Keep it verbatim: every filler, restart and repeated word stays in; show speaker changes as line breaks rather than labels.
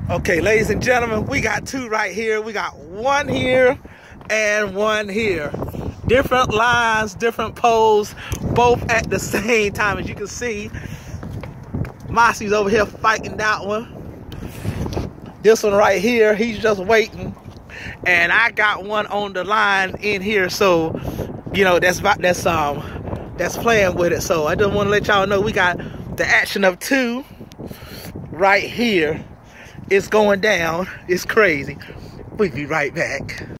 Okay, ladies and gentlemen, we got two right here. We got one here and one here. Different lines, different poles, both at the same time. As you can see, Mossy's over here fighting that one. This one right here, he's just waiting. And I got one on the line in here, so you know that's that's um that's playing with it. So I just want to let y'all know we got the action of two right here. It's going down. It's crazy. We'll be right back.